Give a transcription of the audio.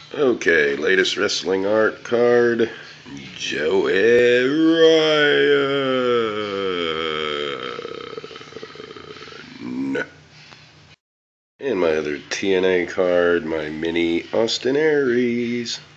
Okay, latest wrestling art card, Joey Ryan. And my other TNA card, my mini Austin Aries.